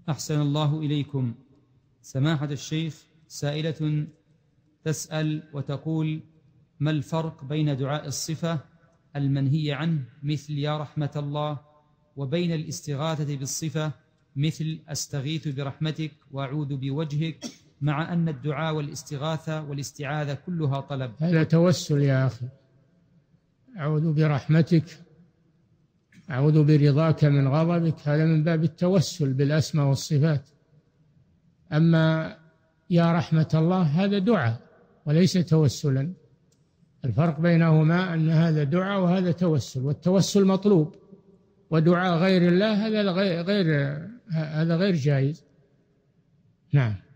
أحسن الله إليكم. سماحة الشيخ، سائلة تسأل وتقول: ما الفرق بين دعاء الصفة المنهي عنه مثل يا رحمة الله، وبين الاستغاثة بالصفة مثل أستغيث برحمتك وأعوذ بوجهك، مع أن الدعاء والاستغاثة والاستعاذة كلها طلب؟ هذا توسل يا أخي. أعوذ برحمتك، أعوذ برضاك من غضبك، هذا من باب التوسل بالأسماء والصفات. أما يا رحمة الله هذا دعاء وليس توسلا. الفرق بينهما أن هذا دعاء وهذا توسل، والتوسل مطلوب، ودعاء غير الله هذا غير جائز. نعم.